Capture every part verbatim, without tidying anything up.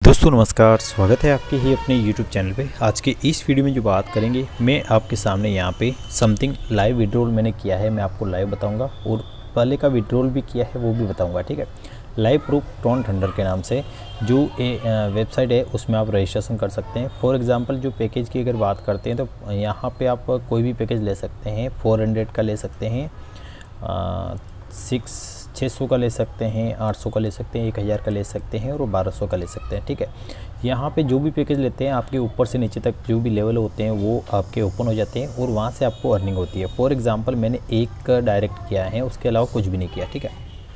दोस्तों नमस्कार, स्वागत है आपके ही अपने यूट्यूब चैनल पे। आज के इस वीडियो में जो बात करेंगे, मैं आपके सामने यहाँ पे समथिंग लाइव विड्रॉल मैंने किया है, मैं आपको लाइव बताऊंगा और पहले का विड्रॉल भी किया है वो भी बताऊंगा। ठीक है, लाइव प्रूफ ट्रॉन थंडर के नाम से जो ए वेबसाइट है उसमें आप रजिस्ट्रेशन कर सकते हैं। फॉर एग्जांपल जो पैकेज की अगर बात करते हैं तो यहाँ पे आप कोई भी पैकेज ले सकते हैं। फोर हंड्रेड का ले सकते हैं, सिक्स छः सौ का ले सकते हैं, आठ सौ का ले सकते हैं, एक हज़ार का ले सकते हैं और बारह सौ का ले सकते हैं। ठीक है, यहाँ पे जो भी पैकेज लेते हैं आपके ऊपर से नीचे तक जो भी लेवल होते हैं वो आपके ओपन हो जाते हैं और वहाँ से आपको अर्निंग होती है। फॉर एग्जांपल मैंने एक डायरेक्ट किया है, उसके अलावा कुछ भी नहीं किया। ठीक है,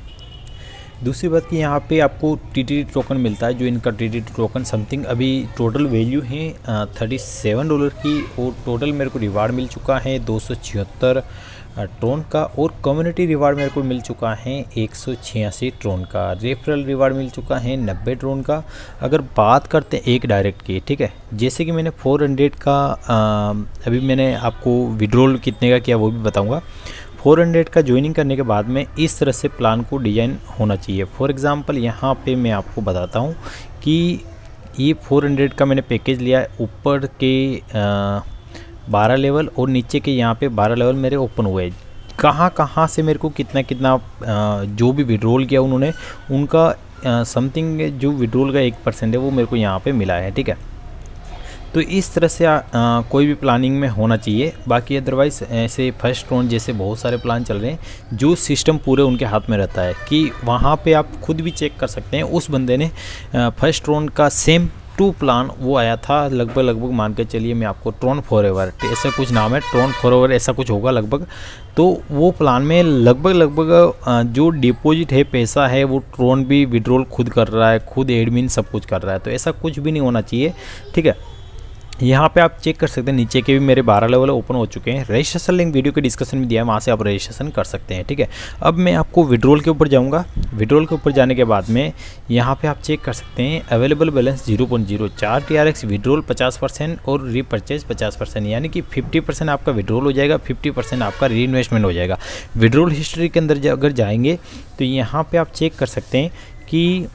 दूसरी बात कि यहाँ पे आपको टी टी डी टोकन मिलता है। जो इनका T T D token something अभी टोटल वैल्यू है थर्टी सेवन डॉलर की और टोटल मेरे को रिवार्ड मिल चुका है दो सौ छिहत्तर ट्रोन का और कम्युनिटी रिवार्ड मेरे को मिल चुका है एक सौ छियासी ट्रोन का। रेफरल रिवार्ड मिल चुका है नब्बे ट्रोन का। अगर बात करते हैं एक डायरेक्ट की, ठीक है, जैसे कि मैंने फोर हंड्रेड का आ, अभी मैंने आपको विड्रॉल कितने का किया वो भी बताऊँगा। फोर हंड्रेड का ज्वाइनिंग करने के बाद में इस तरह से प्लान को डिज़ाइन होना चाहिए। फॉर एग्ज़ाम्पल यहाँ पे मैं आपको बताता हूँ कि ये फोर हंड्रेड का मैंने पैकेज लिया, ऊपर के बारह लेवल और नीचे के यहाँ पे बारह लेवल मेरे ओपन हुए। कहाँ कहाँ से मेरे को कितना कितना आ, जो भी विड्रॉल किया उन्होंने उनका समथिंग जो विड्रॉल का एक परसेंट है वो मेरे को यहाँ पे मिला है। ठीक है, तो इस तरह से आ, आ, कोई भी प्लानिंग में होना चाहिए। बाकी अदरवाइज़ ऐसे फर्स्ट ट्रोन जैसे बहुत सारे प्लान चल रहे हैं जो सिस्टम पूरे उनके हाथ में रहता है कि वहाँ पे आप खुद भी चेक कर सकते हैं। उस बंदे ने फर्स्ट ट्रोन का सेम टू प्लान वो आया था लगभग लगभग मान के चलिए, मैं आपको ट्रोन फॉरएवर ऐसा कुछ नाम है, ट्रोन फॉरएवर ऐसा कुछ होगा लगभग। तो वो प्लान में लगभग लगभग जो डिपॉजिट है पैसा है वो ट्रोन भी विड्रॉल खुद कर रहा है, खुद एडमिन सब कुछ कर रहा है। तो ऐसा कुछ भी नहीं होना चाहिए। ठीक है, यहाँ पे आप चेक कर सकते हैं, नीचे के भी मेरे बारह लेवल ओपन हो चुके हैं। रजिस्ट्रेशन लिंक वीडियो के डिस्क्रिप्शन में दिया है, वहाँ से आप रजिस्ट्रेशन कर सकते हैं। ठीक है, अब मैं आपको विड्रॉल के ऊपर जाऊँगा। विड्रॉल के ऊपर जाने के बाद में यहाँ पे आप चेक कर सकते हैं available balance zero point zero चार टी आर एक्स, विड्रॉल पचास परसेंट और रीपरचेज पचास परसेंट, यानी कि फिफ्टी परसेंट आपका विड्रॉल हो जाएगा, फिफ्टी परसेंट आपका री इन्वेस्टमेंट हो जाएगा। विड्रॉल हिस्ट्री के अंदर अगर जाएंगे तो यहाँ पर आप चेक कर सकते हैं कि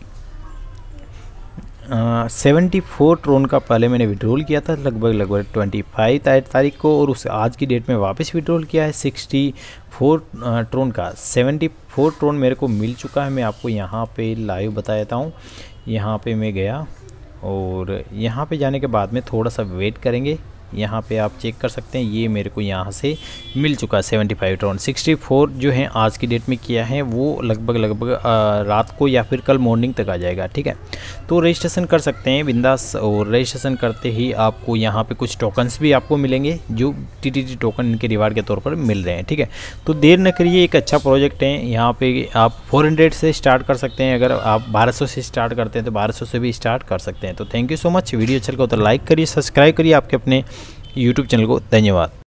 सेवेंटी फोर ट्रोन का पहले मैंने विड्रॉल किया था लगभग लगभग ट्वेंटी फाइव तारीख को और उस आज की डेट में वापस विड्रॉल किया है सिक्सटी फोर ट्रोन का। सेवेंटी फोर ट्रोन मेरे को मिल चुका है। मैं आपको यहाँ पे लाइव बता देता हूँ। यहाँ पे मैं गया और यहाँ पे जाने के बाद में थोड़ा सा वेट करेंगे। यहाँ पे आप चेक कर सकते हैं ये मेरे को यहाँ से मिल चुका है seventy five tron. Sixty four जो है आज की डेट में किया है वो लगभग लगभग रात को या फिर कल मॉर्निंग तक आ जाएगा। ठीक है, तो रजिस्ट्रेशन कर सकते हैं बिंदास और रजिस्ट्रेशन करते ही आपको यहाँ पे कुछ टोकन्स भी आपको मिलेंगे जो टी टी डी टोकन इनके रिवार्ड के तौर पर मिल रहे हैं। ठीक है, तो देर न करिए, एक अच्छा प्रोजेक्ट है। यहाँ पे आप फोर हंड्रेड से स्टार्ट कर सकते हैं, अगर आप बारह सौ से स्टार्ट करते हैं तो बारह सौ से भी स्टार्ट कर सकते हैं। तो thank you so much. Video अच्छा लगा तो लाइक करिए, सब्सक्राइब करिए आपके अपने यूट्यूब चैनल को। धन्यवाद।